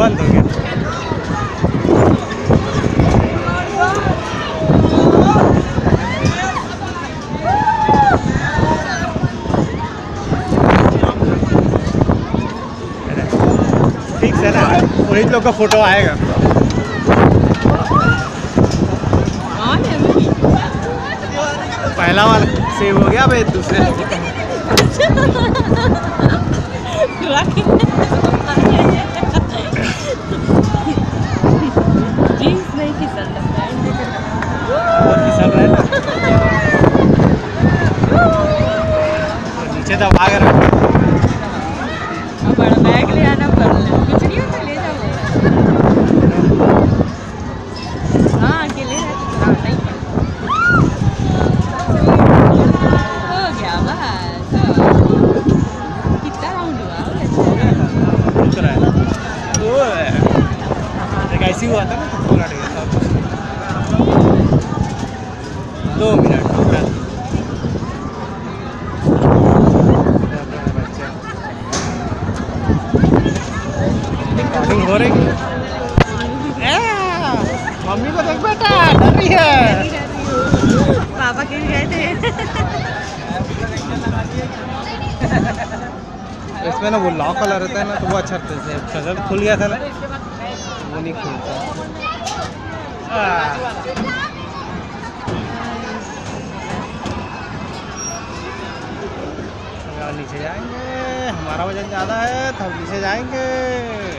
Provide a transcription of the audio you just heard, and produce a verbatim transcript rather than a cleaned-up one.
बंद हो गया। ठीक से ना वही लोग का फोटो आएगा। पहला वाला सेव हो गया, भाई दूसरे जीन्स नहीं फिसल रहा है ना नीचे दबा कर रखो। बड़ा बैग ले आना पड़ रहा है, कुछ नहीं होता, ले जाओ। हाँ अकेले रहते हाँ नहीं हो गया बस। कितना राउंड हुआ? ऐसी हुआ था ना तो पूरा गया था। दो मिनट रिकॉर्डिंग हो रही है। मम्मी को देख बेटा, डर रही है। पापा गिर गए थे। इसमें ना वो लॉक वाला रहता है ना, तो वो अच्छा रहता है। शटर खुल गया था ना, वो नहीं खुलता। नीचे जाएंगे, हमारा वजन ज़्यादा है तो हम नीचे जाएंगे।